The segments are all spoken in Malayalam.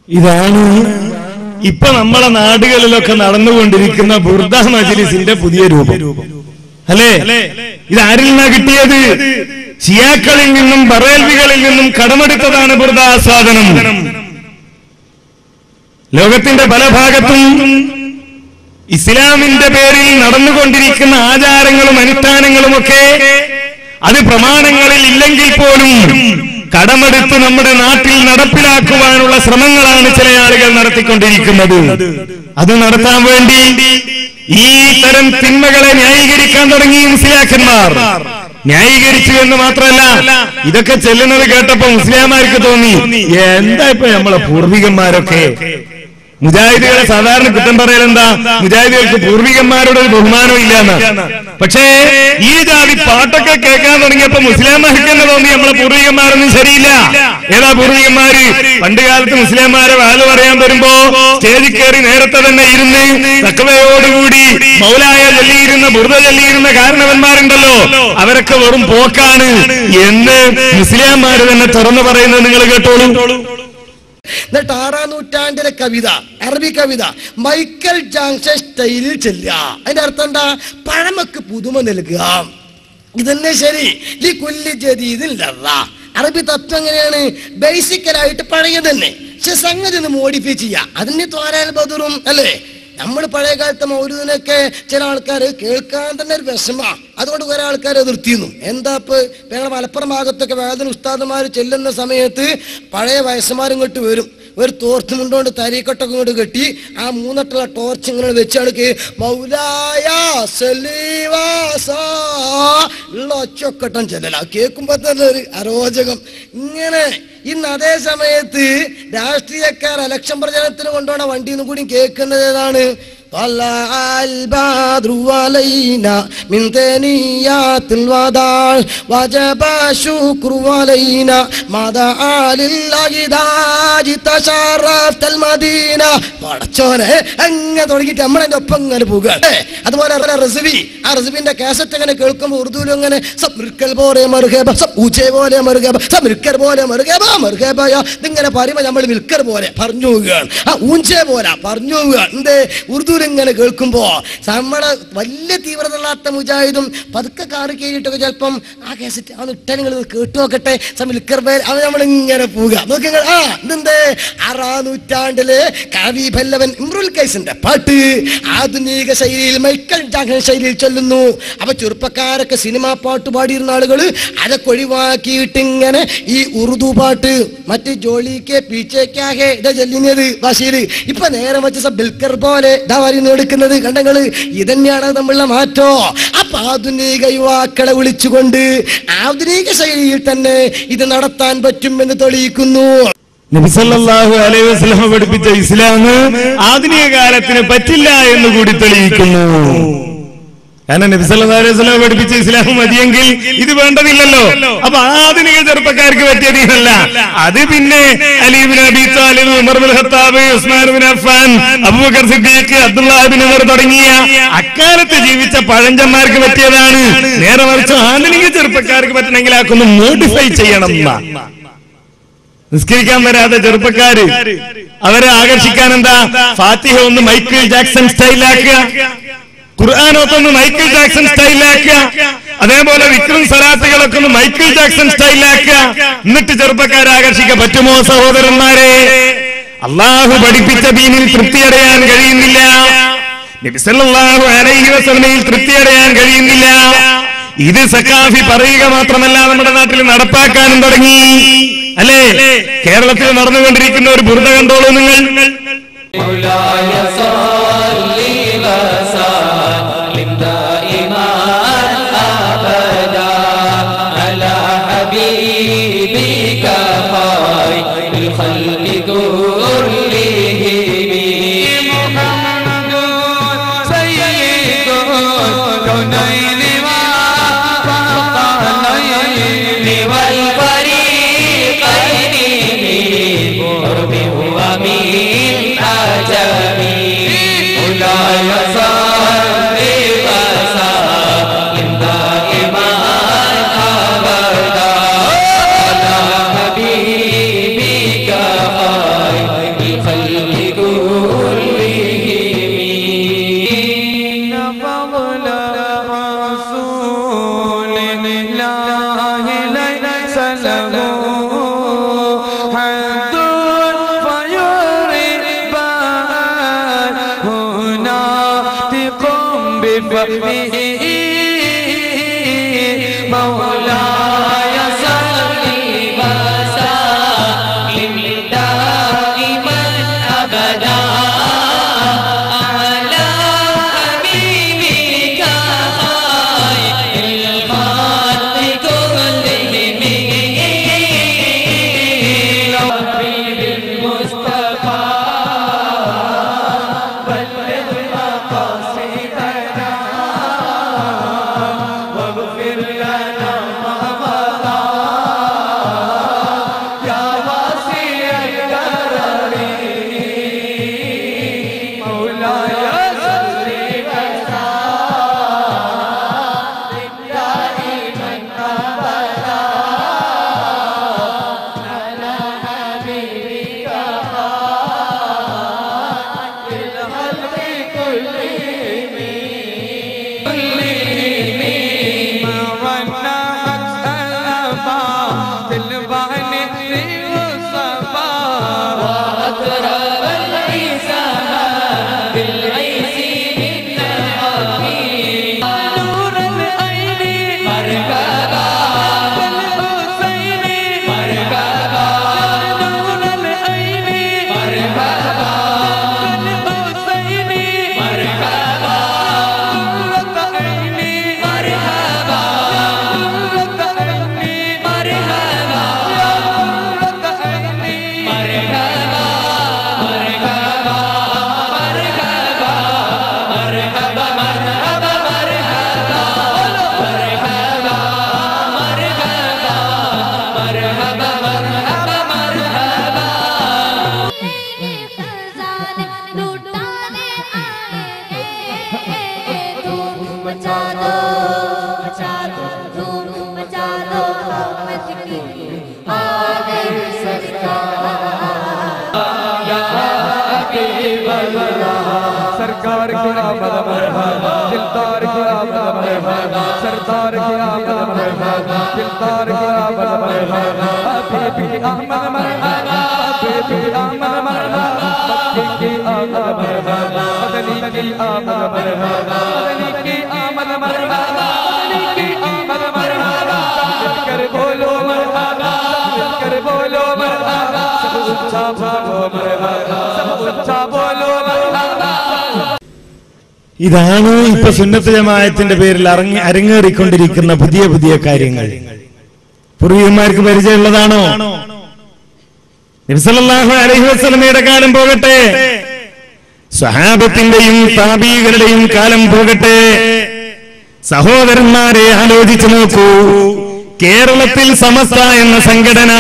ഇതാണ് ഇപ്പൊ നമ്മളെ നാടുകളിലൊക്കെ നടന്നുകൊണ്ടിരിക്കുന്ന ബുർദ മജ്ലിസിന്റെ പുതിയ രൂപം അല്ലേ? ഇതാരിൽ നിന്നാ കിട്ടിയത്? ഷിയാക്കളിൽ നിന്നും ബറേൽവികളിൽ നിന്നും കടമെടുത്തതാണ് ബുർദ ആസ്വാദനം. ലോകത്തിന്റെ പല ഭാഗത്തും ഇസ്ലാമിന്റെ പേരിൽ നടന്നുകൊണ്ടിരിക്കുന്ന ആചാരങ്ങളും അനുഷ്ഠാനങ്ങളുമൊക്കെ അത് പ്രമാണങ്ങളിൽ ഇല്ലെങ്കിൽ പോലും കടമെടുത്ത് നമ്മുടെ നാട്ടിൽ നടപ്പിലാക്കുവാനുള്ള ശ്രമങ്ങളാണ് ചില ആളുകൾ നടത്തിക്കൊണ്ടിരിക്കുന്നത്. അത് നടത്താൻ വേണ്ടി ഈ തരം തിന്മകളെ ന്യായീകരിക്കാൻ തുടങ്ങി മുസ്ലിയാക്കന്മാർ. ന്യായീകരിച്ചു എന്ന് മാത്രമല്ല, ഇതൊക്കെ ചെല്ലുന്നത് കേട്ടപ്പോ മുസ്ലിംമാർക്ക് തോന്നി, എന്താ ഇപ്പൊ നമ്മളെ പൂർവികന്മാരൊക്കെ. മുജാഹിദുകളെ സാധാരണ കുറ്റം പറയലെന്താ? മുജാഹിദുകൾക്ക് പൂർവികന്മാരുടെ ഒരു ബഹുമാനം ഇല്ലാന്ന്. പക്ഷേ ഈ ജാതി പാട്ടൊക്കെ കേൾക്കാൻ തുടങ്ങിയപ്പോ മുസ്ലിംമാർക്ക് തന്നെ തോന്നി നമ്മളെ പൂർവികന്മാരൊന്നും ശരിയില്ല. ഏതാ പൂർവികന്മാര്? പണ്ട് കാലത്ത് മുസ്ലിംമാരെ വാല് പറയാൻ വരുമ്പോ സ്റ്റേജിൽ കയറി നേരത്തെ തന്നെ ഇരുന്ന് തഖ്വയോടുകൂടി മൗലായ ചൊല്ലിയിരുന്ന ബുർദ ചൊല്ലിയിരുന്ന കാരണവന്മാരുണ്ടല്ലോ, അവരൊക്കെ വെറും പോക്കാണ് എന്ന് മുസ്ലിംമാര് തന്നെ തുറന്നു പറയുന്നത് നിങ്ങൾ കേട്ടോളൂ. എന്നിട്ട് 6-ാം നൂറ്റാണ്ടിലെ കവിത, അറബി കവിത മൈക്കൽ ജാക്സൺ സ്റ്റൈലിൽ ചെല്ലുക. അതിന്റെ അർത്ഥം എന്താ? പഴമക്ക് പുതുമ നൽകുക. ഇതന്നെ ശരി. ഈ കുല്ലി ജദീദിൻ ലറ. അറബി തത്വം എങ്ങനെയാണ്? ബേസിക്കലായിട്ട് പഴയത് തന്നെ, പക്ഷെ സംഗതി ഒന്ന് മോഡിഫൈ ചെയ്യുക. അതിന്റെ ത്വാരാൽ ബദറും അല്ലേ? നമ്മൾ പഴയ കാലത്തെ മൗലൂദിനൊക്കെ ചില ആൾക്കാർ കേൾക്കാൻ തന്നെ ഒരു വിഷമ. അതുകൊണ്ട് കുറെ ആൾക്കാർ എതിർത്തിരുന്നു. എന്താ ഇപ്പൊ ഞങ്ങളുടെ മലപ്പുറം ഭാഗത്തൊക്കെ വേദന ഉസ്താദുമാർ ചെല്ലുന്ന സമയത്ത് പഴയ വയസ്സന്മാരും ഇങ്ങോട്ട് വരും. ഒരു തോർത്ത് മുണ്ടോണ്ട് തരീക്കൊട്ടൊക്കെ ഇങ്ങോട്ട് കെട്ടി ആ 3 ടോർച്ച് ഇങ്ങനെ വെച്ചാണ് മൗലായ ഉള്ള ഒച്ചൊക്കെട്ടം ചെല്ലല. കേൾക്കുമ്പോ തന്നെ ഒരു അരോചകം. ഇങ്ങനെ ഇന്ന് അതേ സമയത്ത് രാഷ്ട്രീയക്കാർ ഇലക്ഷൻ പ്രചരണത്തിന് കൊണ്ടുപോണ വണ്ടിയിൽ നിന്നും കൂടി കേൾക്കുന്നത് ഏതാണ്? طلع البدر علينا من ثنيات الوداع وجب الشكر علينا ما دعا لله داج تشرفت المدينة. പടച്ചോനെ അങ്ങനെ തുടങ്ങിയിട്ട് നമ്മളതിന്റെ ഒപ്പം ഇങ്ങനെ പോകുകയാണ്. അതുപോലെ റസിബി, ആ റസിബിന്റെ കാസറ്റ് അങ്ങനെ കേൾക്കുമ്പോൾ ഉറുദുവിലും അങ്ങനെ സബ്മിർക്കൽ പോലെ മറുകേബ, ഊച്ചെ പോലെ മറുകേബ, സബ്മിർക്കർ പോലെ മറുകേബ മറുകേബയ, ഇതിങ്ങനെ പറയുമ്പോൾ നമ്മൾ മിൽക്കർ പോലെ പറഞ്ഞു പോവുകയാണ്, ആ ഊഞ്ചെ പോലെ പറഞ്ഞു പോവുകയാണ്. എന്തേ? ഉറുദു ഇങ്ങനെ കേൾക്കുമ്പോ നമ്മളെ വലിയ തീവ്രത ഉള്ളാത്ത മുജാഹിദും പതുക്കെ കാറ് കയറിയിട്ടൊക്കെ ചിലപ്പം ആ കേസറ്റ് അത് ഇട്ട നിങ്ങൾ കേട്ടു നോക്കട്ടെ സമിൽക്കർ പേര് അത് നമ്മളിങ്ങനെ പോവുക. നോക്കി ഇതെന്തേ? 6-ാം നൂറ്റാണ്ടില് കവി പല്ലവൻ ഇമ്രുൽ കൈസിന്റെ പാട്ട് ആധുനിക ശൈലിയിൽ മൈക്കൽ ജാക്സൺ ശൈലിയിൽ ചൊല്ലുന്നു. അപ്പൊ ചെറുപ്പക്കാരൊക്കെ സിനിമാ പാട്ട് പാടിയിരുന്ന ആളുകൾ അതൊക്കെ ഒഴിവാക്കിയിട്ട് ഇങ്ങനെ ഈ ഉറുദു പാട്ട് മറ്റ് ജോലിക്ക് പീച്ചേക്കാകെ ഇതാ ചൊല്ലുന്നത് ഭാഷയില്. ഇപ്പൊ നേരെ വെച്ച ബിൽക്കർ പോലെ ഇതാ എടുക്കുന്നത് കണ്ടങ്ങള്. ഇതന്നെയാണ് നമ്മളുടെ മാറ്റോ. അപ്പൊ ആധുനിക യുവാക്കളെ വിളിച്ചുകൊണ്ട് ആധുനിക ശൈലിയിൽ തന്നെ ഇത് നടത്താൻ പറ്റുമെന്ന് തെളിയിക്കുന്നു. നബി സല്ലല്ലാഹു അലൈഹി വസല്ലം പഠിപ്പിച്ച ഇസ്ലാം ആധുനിക കാലത്തിന് പറ്റില്ല എന്ന് കൂടി തെളിയിക്കുന്നു. കാരണം നബി സല്ലല്ലാഹു അലൈഹി വസല്ലം പഠിപ്പിച്ച ഇസ്ലാം മതിയെങ്കിൽ ഇത് വേണ്ടതില്ലല്ലോ. അപ്പൊ ആധുനിക ചെറുപ്പക്കാർക്ക് പറ്റിയതല്ല. അത് പിന്നെ അലി ഇബ്നു അബീ താലിബ്, ഉമർ ഇബ്നുൽ ഖത്താബ്, ഉസ്മാൻ ഇബ്നു അഫ്ഫാൻ, അബൂബക്കർ സിദ്ദീഖ്, അബ്ദുല്ലാഹ് ഇബ്നു ഉമർ തുടങ്ങിയ അക്കാലത്ത് ജീവിച്ച പഴഞ്ചന്മാർക്ക് പറ്റിയതാണ്. നേരെ മറിച്ച് ആധുനിക ചെറുപ്പക്കാർക്ക് പറ്റണമെങ്കിൽ ആക്കൊന്ന് മോഡിഫൈ ചെയ്യണം. നിസ്കരിക്കാൻ വരാതെ ചെറുപ്പക്കാര് അവരെ ആകർഷിക്കാൻ എന്താ? ഫാത്തിഹ ഒന്ന് മൈക്കിൾ ജാക്സൺ സ്റ്റൈലാക്കുക, ഖുർആനൊക്കെ മൈക്കിൾ ജാക്സൺ സ്റ്റൈലാക്കുക, അതേപോലെ വിക്രം സലാത്തുകളൊക്കെ ഒന്ന് മൈക്കിൾ ജാക്സൺ സ്റ്റൈലാക്കുക. എന്നിട്ട് ചെറുപ്പക്കാരെ ആകർഷിക്കാൻ പറ്റുമോ സഹോദരന്മാരെ? അള്ളാഹു പഠിപ്പിച്ച ദീനിൽ തൃപ്തിയടയാൻ കഴിയുന്നില്ല. നബി സല്ലല്ലാഹു അലൈഹി വസല്ലമയിൽ തൃപ്തിയടയാൻ കഴിയുന്നില്ല. ഇത് സഖാഫി പറയുക മാത്രമല്ല, നമ്മുടെ നാട്ടിൽ നടപ്പാക്കാനും തുടങ്ങി അല്ലേ? കേരളത്തിൽ നടന്നുകൊണ്ടിരിക്കുന്ന ഒരു ബുർദ കണ്ടോളൂ നിങ്ങൾ. सरकार की आमद मरहबा, दिलदार की आमद मरहबा, सरदार की आमद मरहबा, दिलदार की आमद मरहबा, हबीब की आमद मरहबा, हबीब की आमद मरहबा, मक्की की आमद मरहबा, मदनी की आमद मरहबा, मदनी की आमद मरहबा, मदनी की आमद मरहबा, मिलकर बोलो मरहबा, मिलकर बोलो मरहबा, सब ऊंचा बोलो मरहबा, सब ऊंचा बोलो मरहबा। ഇതാണ് ഇപ്പൊ സുന്നത്ത് ജമാഅത്തിന്റെ പേരിൽ അരങ്ങേറിക്കൊണ്ടിരിക്കുന്ന പുതിയ പുതിയ കാര്യങ്ങൾ. പൂർവികന്മാർക്ക് പരിചയമുള്ളതാണോ? നബി സല്ലല്ലാഹു അലൈഹി വസല്ലമയുടെ കാലം പോകട്ടെ, സ്വഹാബത്തിന്റെയും താബീകളുടെയും കാലം പോകട്ടെ, സഹോദരന്മാരെ ആലോചിച്ചു നോക്കൂ. കേരളത്തിൽ സമസ്ത എന്ന സംഘടന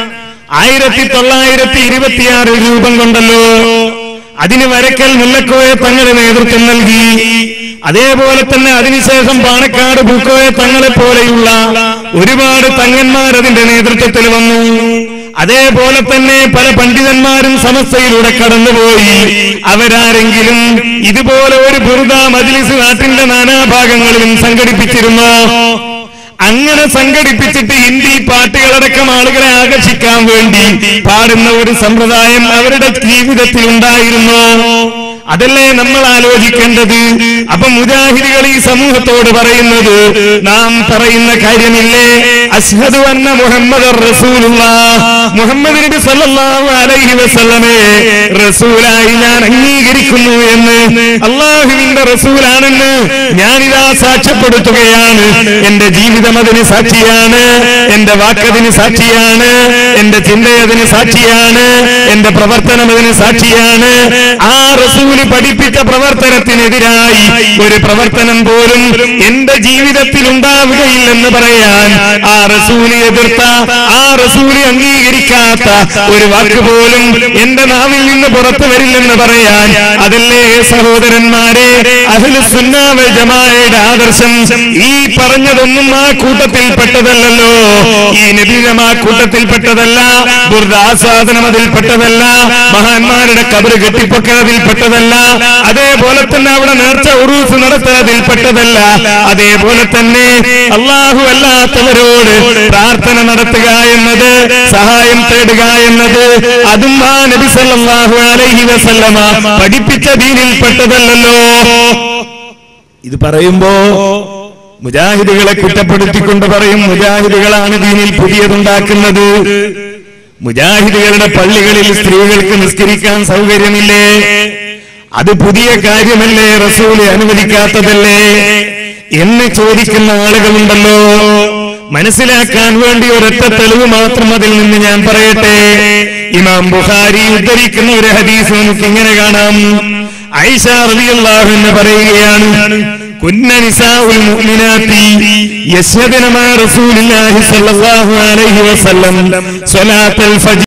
1926 രൂപം കൊണ്ടല്ലോ. അതിന് വരക്കൽ മുല്ലക്കോയ തങ്ങളെ നേതൃത്വം നൽകി. അതേപോലെ തന്നെ അതിനുശേഷം പാണക്കാട് പൂക്കോയ തങ്ങളെ പോലെയുള്ള ഒരുപാട് തങ്ങന്മാർ അതിന്റെ നേതൃത്വത്തിൽ വന്നു. അതേപോലെ തന്നെ പല പണ്ഡിതന്മാരും സമസ്തയിലൂടെ കടന്നുപോയി. അവരാരെങ്കിലും ഇതുപോലെ ഒരു ബുർദ മജ്ലിസ് നാട്ടിന്റെ നാനാഭാഗങ്ങളിലും സംഘടിപ്പിച്ചിരുന്നോ? അങ്ങനെ സംഘടിപ്പിച്ചിട്ട് ഹിന്ദി പാട്ടുകളടക്കം ആളുകളെ ആകർഷിക്കാൻ വേണ്ടി പാടുന്ന ഒരു സമ്പ്രദായം അവരുടെ ജീവിതത്തിൽ ഉണ്ടായിരുന്നോ? അതല്ലേ നമ്മൾ ആലോചിക്കേണ്ടത്. അപ്പൊ മുജാഹിദുകൾ ഈ സമൂഹത്തോട് പറയുന്നത്, നാം പറയുന്ന കാര്യമില്ലേ, അശ്ഹദു അന്ന മുഹമ്മദർ റസൂലുള്ളാഹ്, മുഹമ്മദ് നബി സല്ലല്ലാഹു അലൈഹി വസല്ലമയെ റസൂലായി ഞാൻ അംഗീകരിക്കുന്നു എന്ന്, അല്ലാഹുവിന്റെ റസൂലാണെന്ന് ഞാനിതാ സാക്ഷ്യപ്പെടുത്തുകയാണ്. എന്റെ ജീവിതം അതിന് സാക്ഷിയാണ്, എന്റെ വാക്കതിന് സാക്ഷിയാണ്, എന്റെ ചിന്തയതിന് സാക്ഷിയാണ്, എന്റെ പ്രവർത്തനം അതിന് സാക്ഷിയാണ്. ആ റസൂൽ പഠിപ്പിച്ച പ്രവർത്തനത്തിനെതിരായി ഒരു പ്രവർത്തനം പോലും എന്റെ ജീവിതത്തിൽ ഉണ്ടാവുകയില്ലെന്ന് പറയാൻ, ആ റസൂല് എതിർത്ത, ആ റസൂല് അംഗീകരിക്കാത്ത ഒരു വാക്ക് പോലും എന്റെ നാവിൽ നിന്ന് പുറത്തു വരില്ലെന്ന് പറയാൻ, അതല്ലേ സഹോദരന്മാരെ അഹ്ലുസ് സുന്ന വൽ ജമാഅയുടെ ആദർശം. ഈ പറഞ്ഞതൊന്നും ആ കൂട്ടത്തിൽപ്പെട്ടതല്ലോ. ഈ നബിയും ആ കൂട്ടത്തിൽപ്പെട്ടതല്ല, ബുർദ ആസ്വാദനം അതിൽപ്പെട്ടതല്ല, മഹാന്മാരുടെ ഖബർ കെട്ടിപ്പൊക്കൽ അതിൽപ്പെട്ടതല്ല, അതേപോലെ തന്നെ അവിടെ നേർച്ച ഉറൂസ് നടത്തുന്നതിൽപ്പെട്ടതല്ല, അതേപോലെ തന്നെ അല്ലാഹു അല്ലാത്തവരോട് പ്രാർത്ഥന നടത്തുക എന്നത്, സഹായം തേടുക എന്നത്, അതും ആ നബി സല്ലല്ലാഹു അലൈഹി വസല്ലമ പഠിപ്പിച്ച ദീനിൽപ്പെട്ടതല്ലോ. ഇത് പറയുമ്പോ മുജാഹിദുകളെ കുറ്റപ്പെടുത്തിക്കൊണ്ട് പറയും, മുജാഹിദുകളാണ് ദീനിൽ പുതിയതുണ്ടാക്കുന്നത്. മുജാഹിദുകളുടെ പള്ളികളിൽ സ്ത്രീകൾക്ക് നിസ്കരിക്കാൻ സൗകര്യമില്ലേ? അത് പുതിയ കാര്യമല്ലേ? റസൂല് അനുവദിക്കാത്തതല്ലേ എന്ന് ചോദിക്കുന്ന ആളുകളുണ്ടല്ലോ. മനസ്സിലാക്കാൻ വേണ്ടി ഒരൊറ്റ തെളിവ് മാത്രം അതിൽ നിന്ന് ഞാൻ പറയട്ടെ. ഇമാം ബുഖാരി ഉദ്ധരിക്കുന്ന ഒരു ഹദീസ് നമുക്ക് ഇങ്ങനെ കാണാം. ആയിഷ റളിയല്ലാഹു അൻഹ പറയുകയാണ്, കുന്ന നിസാഉൽ മുഅ്മിനാത്തി യശ്ഹദന മാ റസൂലില്ലാഹി സ്വല്ലല്ലാഹു അലൈഹി വസല്ലം സ്വലാത്തുൽ ഫജ്ർ